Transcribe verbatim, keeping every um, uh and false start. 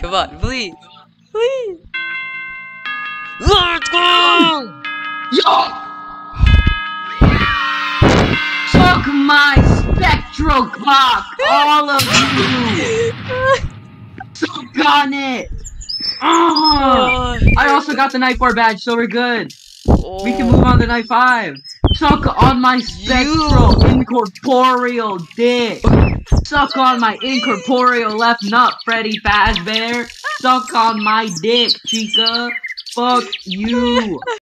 Come on, please. Please. Let's go! Yo! Suck my spectral cock, all of you! Suck on it! Uh, I also got the night four badge, so we're good. Oh. We can move on to night five. Suck on my spectral you. incorporeal dick. Suck on my incorporeal left nut, Freddy Fazbear. Suck on my dick, chica. Fuck you.